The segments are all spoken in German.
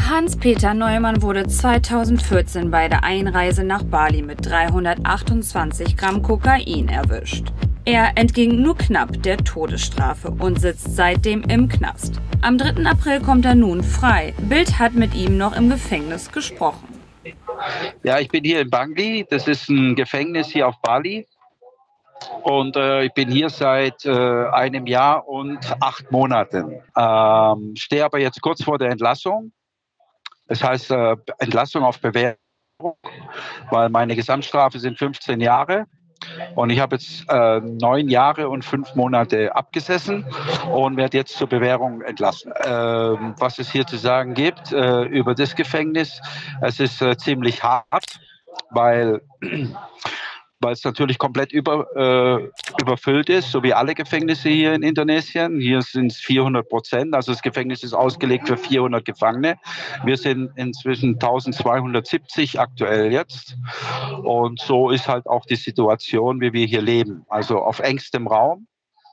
Hans-Peter Neumann wurde 2014 bei der Einreise nach Bali mit 328 Gramm Kokain erwischt. Er entging nur knapp der Todesstrafe und sitzt seitdem im Knast. Am 3. April kommt er nun frei. Bild hat mit ihm noch im Gefängnis gesprochen. Ja, ich bin hier in Bangli. Das ist ein Gefängnis hier auf Bali. Und ich bin hier seit einem Jahr und 8 Monaten. Stehe aber jetzt kurz vor der Entlassung. Das heißt Entlassung auf Bewährung, weil meine Gesamtstrafe sind 15 Jahre. Und ich habe jetzt 9 Jahre und 5 Monate abgesessen und werde jetzt zur Bewährung entlassen. Was es hier zu sagen gibt über das Gefängnis, es ist ziemlich hart, weil es natürlich komplett überfüllt ist, so wie alle Gefängnisse hier in Indonesien. Hier sind es 400%, also das Gefängnis ist ausgelegt für 400 Gefangene. Wir sind inzwischen 1270 aktuell jetzt. Und so ist halt auch die Situation, wie wir hier leben. Also auf engstem Raum,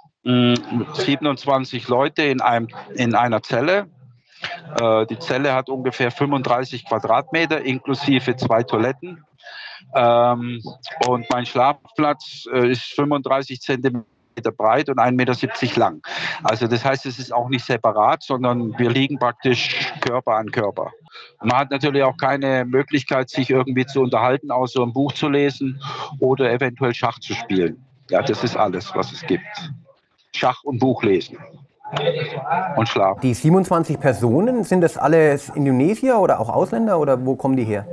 27 Leute in einer Zelle. Die Zelle hat ungefähr 35 Quadratmeter inklusive 2 Toiletten. Und mein Schlafplatz ist 35 Zentimeter breit und 1,70 Meter lang. Also das heißt, es ist auch nicht separat, sondern wir liegen praktisch Körper an Körper. Man hat natürlich auch keine Möglichkeit, sich irgendwie zu unterhalten, außer ein Buch zu lesen oder eventuell Schach zu spielen. Ja, das ist alles, was es gibt. Schach und Buch lesen. Und schlafen. Die 27 Personen, sind das alles Indonesier oder auch Ausländer oder wo kommen die her?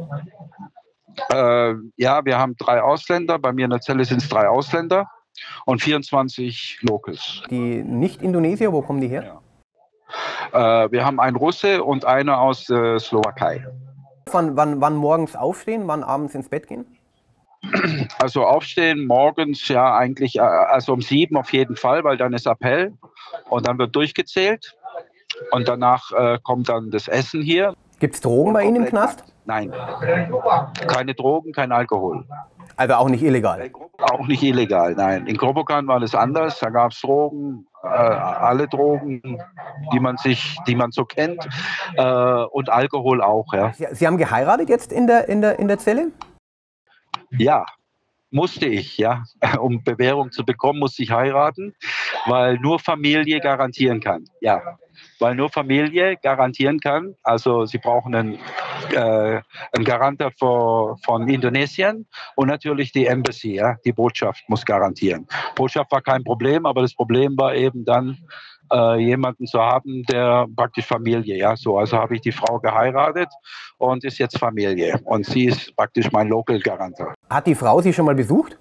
Ja, wir haben 3 Ausländer. Bei mir in der Zelle sind es 3 Ausländer und 24 Locals. Die Nicht-Indonesier, wo kommen die her? Ja. Wir haben einen Russe und einer aus Slowakei. Wann morgens aufstehen, wann abends ins Bett gehen? Also aufstehen morgens ja eigentlich, also um 7 auf jeden Fall, weil dann ist Appell und dann wird durchgezählt und danach kommt dann das Essen hier. Gibt es Drogen bei Ihnen im Knast? Nein, keine Drogen, kein Alkohol. Also auch nicht illegal? Auch nicht illegal, nein. In Grobogan war das anders, da gab es Drogen, alle Drogen, die man so kennt und Alkohol auch. Ja. Sie haben geheiratet jetzt in der Zelle? Ja, musste ich, ja. Um Bewährung zu bekommen, musste ich heiraten, weil nur Familie garantieren kann. Ja, weil nur Familie garantieren kann. Also sie brauchen einen Garanter von Indonesien und natürlich die Embassy, ja, die Botschaft muss garantieren. Botschaft war kein Problem, aber das Problem war eben dann, jemanden zu haben, der praktisch Familie, ja, so. Also habe ich die Frau geheiratet und ist jetzt Familie. Und sie ist praktisch mein Local-Garanter. Hat die Frau Sie schon mal besucht?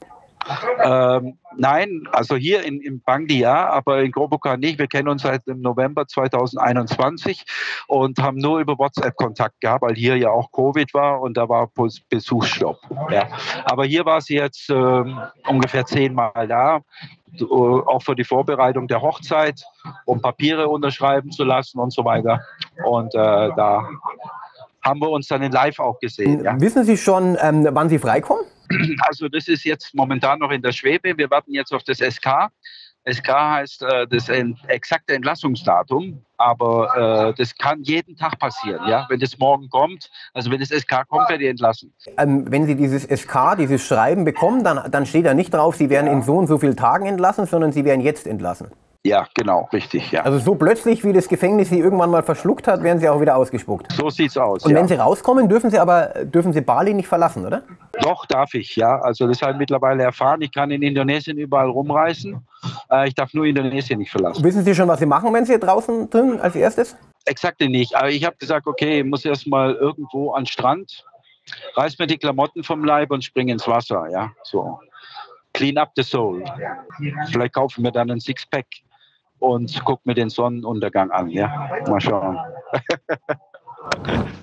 Nein, also hier in Bangli ja, aber in Grobogan nicht. Wir kennen uns seit dem November 2021 und haben nur über WhatsApp Kontakt gehabt, weil hier ja auch Covid war und da war Besuchsstopp. Ja. Aber hier war sie jetzt ungefähr 10 Mal da, auch für die Vorbereitung der Hochzeit, um Papiere unterschreiben zu lassen und so weiter. Und da haben wir uns dann in Live auch gesehen. Ja. Wissen Sie schon, wann Sie freikommen? Also das ist jetzt momentan noch in der Schwebe. Wir warten jetzt auf das SK. SK heißt das exakte Entlassungsdatum, aber das kann jeden Tag passieren, ja? Wenn das morgen kommt, also wenn das SK kommt, werde ich entlassen. Wenn Sie dieses SK, dieses Schreiben bekommen, dann steht da nicht drauf, Sie werden in so und so vielen Tagen entlassen, sondern Sie werden jetzt entlassen. Ja, genau, richtig, ja. Also so plötzlich, wie das Gefängnis Sie irgendwann mal verschluckt hat, werden Sie auch wieder ausgespuckt. So sieht's aus, und ja. Wenn Sie rauskommen, dürfen Sie Bali nicht verlassen, oder? Doch, darf ich, ja. Also das habe ich mittlerweile erfahren. Ich kann in Indonesien überall rumreisen. Ich darf nur Indonesien nicht verlassen. Wissen Sie schon, was Sie machen, wenn Sie draußen drin als erstes? Exakt nicht. Aber ich habe gesagt, okay, ich muss erst mal irgendwo an den Strand, reiß mir die Klamotten vom Leib und spring ins Wasser, ja. So. Clean up the soul. Vielleicht kaufen wir dann ein Sixpack und guck mir den Sonnenuntergang an, ja. Mal schauen.